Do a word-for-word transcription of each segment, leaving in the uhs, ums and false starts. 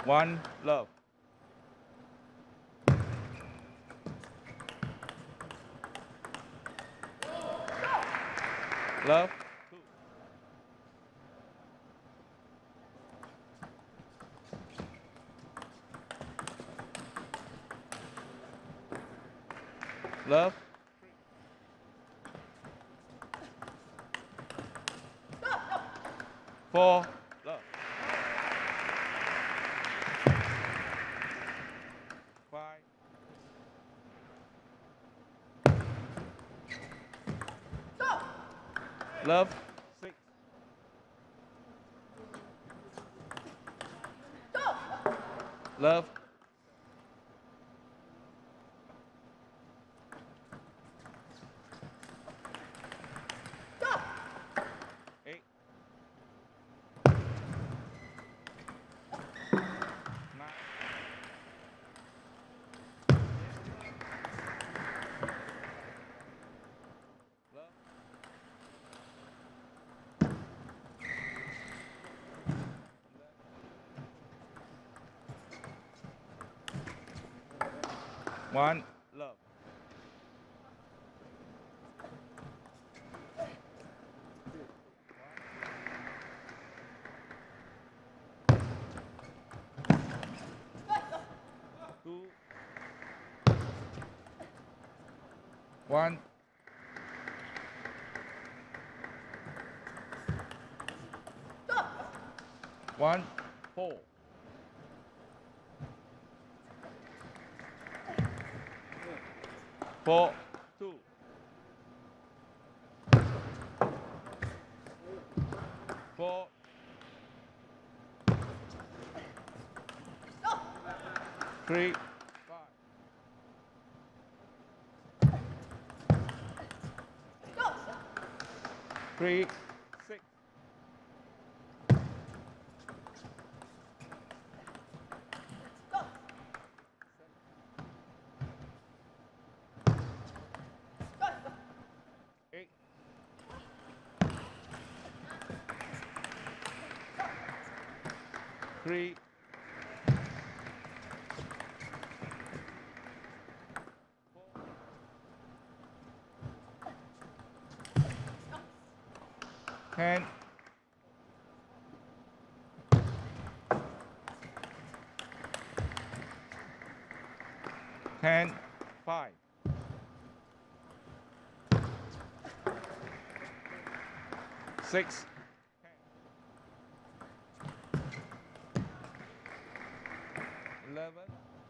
One, love. Love. Two. Love. Four, love. Five. Love. Six. Love. Eight. Nine. Love. One, love. Two. One. One. Four. Four. Two. Four. Three. Five. Three. Six. Eight. Three. Ten. Ten. Five. Six. Eleven.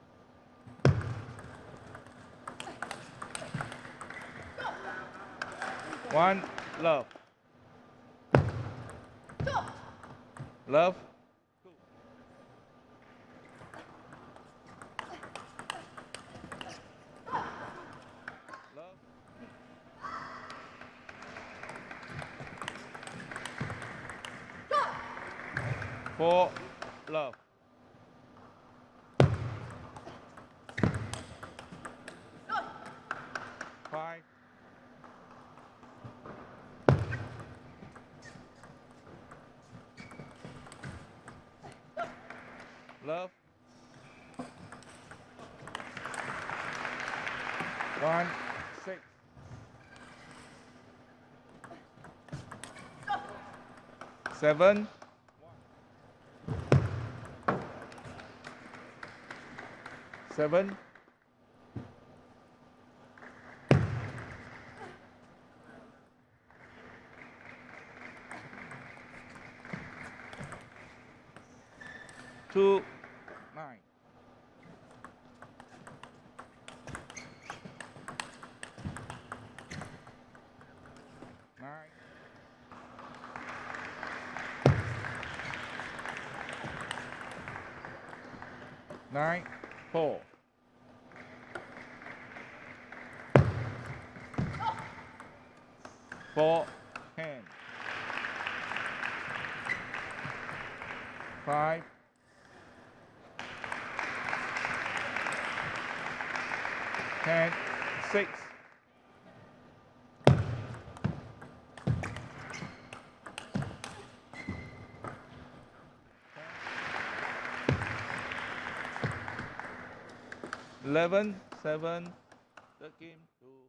One, love. Love. Two. Love. Four, love. Five. Love. One, six. Seven. Seven. Two. Nine. Nine. Nine. Four. Four. Ten. Five. Ten. Six. eleven, seven, third game to